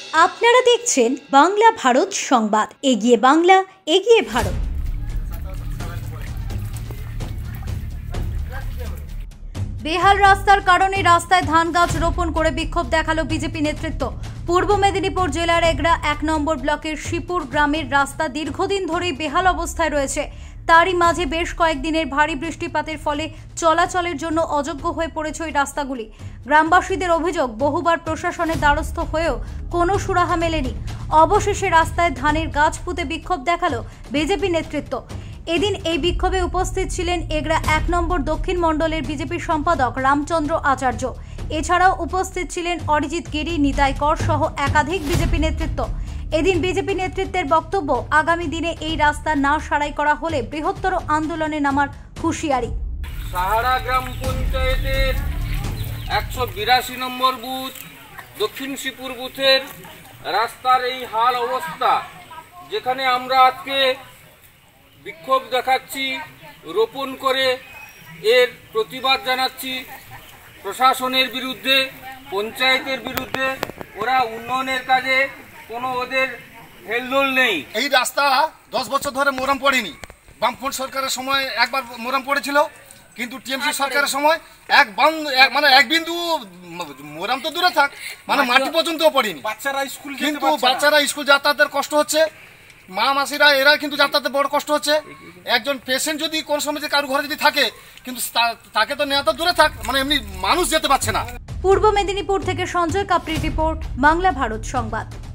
আপনারা দেখছেন বাংলা ভারত সংবাদ। এগিয়ে বাংলা, এগিয়ে ভারত। বেহাল রাস্তার কারণে রাস্তায় ধান গাছ রোপণ করে বিক্ষোভ দেখালো বিজেপি নেতৃত্ব। পূর্ব মেদিনীপুর জেলার এগরা 1 নম্বর ব্লকের শিপুর গ্রামের রাস্তা দীর্ঘদিন ধরেই বেহাল অবস্থায় রয়েছে। তারই মাঝে বেশ কয়েকদিনের ভারী বৃষ্টিপাতের ফলে চলাচলের জন্য অযোগ্য হয়ে পড়েছে ওই রাস্তাগুলি। গ্রামবাসীদের অভিযোগ, বহুবার প্রশাসনের দ্বারস্থ হয়েও কোনো সুরাহা মেলেনি। অবশেষে রাস্তায় ধানের গাছ পুঁতে বিক্ষোভ দেখালো বিজেপি নেতৃত্ব। এদিন এই বিক্ষোভে উপস্থিত ছিলেন এগরা 1 নম্বর দক্ষিণ মণ্ডলের বিজেপি সম্পাদক রামচন্দ্র আচার্য। এছাড়াও উপস্থিত ছিলেন অরিজিৎ গিরি, নিতাই কর সহ একাধিক বিজেপি নেতৃত্ব। এদিন বিজেপি নেতৃত্বের বক্তব্য, আগামী দিনে এই রাস্তা না সারাই করা হলে বৃহত্তর আন্দোলনে নামার হুঁশিয়ারি। সাহারা গ্রাম পঞ্চায়েতের 182 নম্বর বুথ দক্ষিণ শিপুর বুথের রাস্তার এই হাল অবস্থা, যেখানে আমরা আজকে বিক্ষোভ দেখাচ্ছি, রোপণ করে এর প্রতিবাদ জানাচ্ছি প্রশাসনের বিরুদ্ধে, পঞ্চায়েতের বিরুদ্ধে। ওরা উন্নয়নের কাজে কোনো ওদের হেলদোল নেই। এই রাস্তা 10 বছর ধরে মোরাম পড়েনি। বামফ্রন্ট সরকারের সময় একবার মোরাম পড়েছিল, কিন্তু টিএমসি সরকারের সময় এক বিন্দু মোরাম তো দূরে থাক, মানে মাটি পর্যন্ত পড়েনি। কিন্তু বাচ্চারা স্কুল যাতায়াতের কষ্ট হচ্ছে, মা মাসিরা এরা কিন্তু যাতায়াতে বড় কষ্ট হচ্ছে। একজন পেশেন্ট যদি কোন সময় কারো ঘরে যদি থাকে, কিন্তু তাকে তো নেওয়া তো দূরে থাক, মানে এমনি মানুষ যেতে পারছে না। পূর্ব মেদিনীপুর থেকে সঞ্জয় কাপড়ির রিপোর্ট, বাংলা ভারত সংবাদ।